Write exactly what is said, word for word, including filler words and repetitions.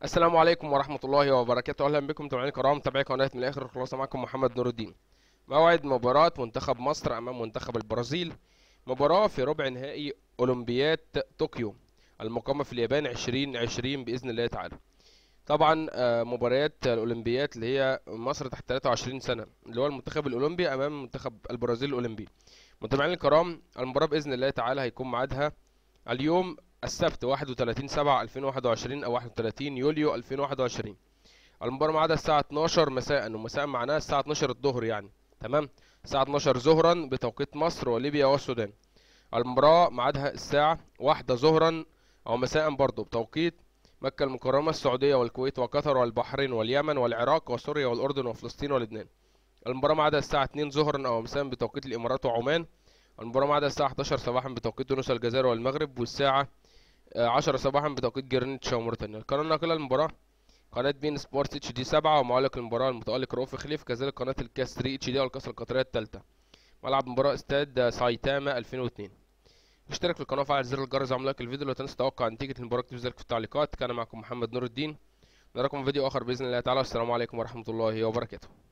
السلام عليكم ورحمة الله وبركاته. أهلا بكم متابعينا الكرام، متابعي قناة من الآخر الخلاصة. معكم محمد نور الدين. موعد مباراة منتخب مصر أمام منتخب البرازيل، مباراة في ربع نهائي أولمبياد طوكيو المقامة في اليابان ألفين وعشرين بإذن الله تعالى. طبعا آه، مباريات الأولمبياد اللي هي مصر تحت ثلاثة وعشرين سنة، اللي هو المنتخب الأولمبي أمام منتخب البرازيل الأولمبي. متابعينا الكرام، المباراة بإذن الله تعالى هيكون ميعادها اليوم السبت واحد وثلاثين سبعة ألفين وواحد وعشرين او واحد وثلاثين يوليو ألفين وواحد وعشرين. المباراة ميعادها الساعة اتناشر مساء، ومساء معناها الساعة اتناشر الظهر يعني، تمام. الساعة اتناشر ظهرا بتوقيت مصر وليبيا والسودان. المباراة ميعادها الساعة واحدة ظهرا او مساء برضه بتوقيت مكة المكرمة، السعودية والكويت وقطر والبحرين واليمن والعراق وسوريا والأردن وفلسطين ولبنان. المباراة ميعادها الساعة اتنين ظهرا او مساء بتوقيت الإمارات وعمان. المباراة ميعادها الساعة حداشر صباحا بتوقيت تونس والجزائر والمغرب، والساعة آه، عشرة صباحا بتوقيت جرينتش وموريتانيا. القناة الناقلة للمباراة قناة بين سبورت اتش دي سبعة، ومعلق المباراة المتألق رؤوف خليف، كذلك قناة الكاس ثري اتش دي والكسر القطرية الثالثة. ملعب المباراة استاد سايتاما ألفين واثنين. اشترك في القناة وفعل زر الجرس وعمل لايك الفيديو. لا تنسى توقع نتيجة المباراة، اكتب ذلك في التعليقات. كان معكم محمد نور الدين، نراكم في فيديو آخر بإذن الله تعالى. والسلام عليكم ورحمة الله وبركاته.